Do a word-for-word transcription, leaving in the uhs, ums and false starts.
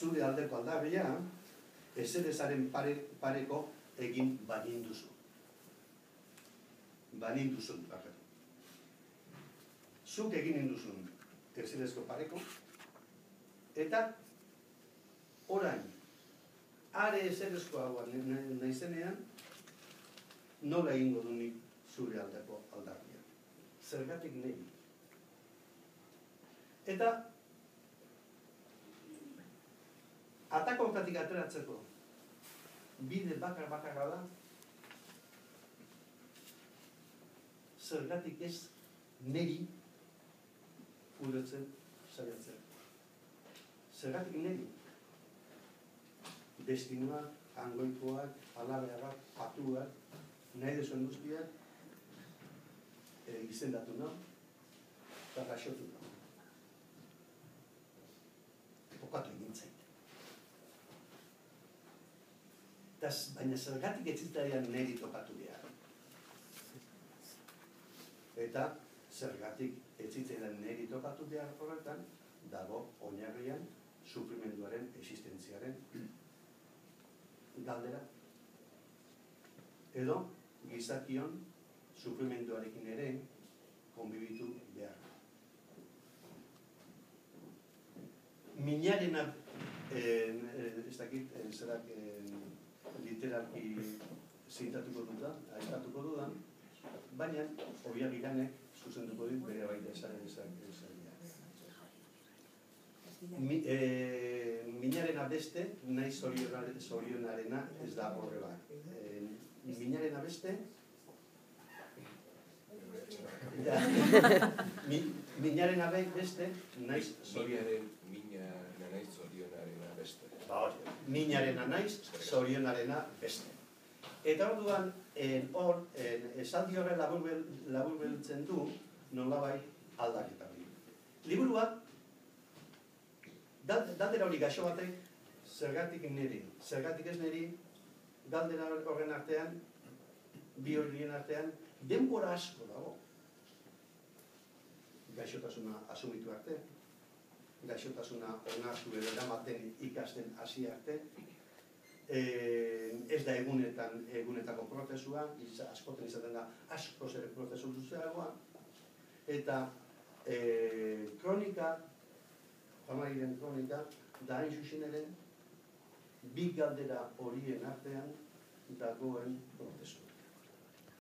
zure aldeko aldarria, ezerezaren pare, pareko egin baninduzu. Baninduzun, barretu. Zuk egin induzun ezerezko pareko, eta orain, are ezerezko hau naizenean, nola egingo du nik zure aldeko aldarria. Zergatik nahi. Eta atako hortatik ateratzeko bide bakar bakarra da, zergatik ez neri ulertzen saiatzen. Zergatik neri. Destinoak, angoikoak, alabeagak, patuak, nahi dezuen guztiak, e, izendatu nahi, eta gaixotu nahi. Okatu egin zait. Baina zergatik etzitzailean neri tokatu behar. Eta zergatik etzitzailean neri tokatu behar horretan, dago oinarrian sufrimenduaren existentziaren galdera. Edo gizakion sufrimenduarekin ere konbibitu behar. Minarena, ez dakit, zerak literarki zintatuko dudan, aipatuko dudan, baina Obiak Iranek zuzenduko dit bere baita esan. Minarena beste, nahi zorionarena ez da horre bat. Minarena beste, minarena beste, naiz zorionarena beste. Minarena naiz zorionarena beste. Eta orduan, hor, esaldi horre laburbeltzen du, nolabai aldaketa hori. Liburuak, galdera hori gaixo batek, zergatik niri, zergatik ez niri, galdera horren artean, bi horien artean, denbora asko dago. Gaixotasuna asumitu arte, gaixotasuna onartu edo eramaten ikasten hasi arte, ez da egunetan, egunetako prozesua, askoten izaten da asko zer prozesu luzeagoa, eta kronika, Jamairen kronika, da hain zuzen ere, bi galdera horien artean dagoen prozesu.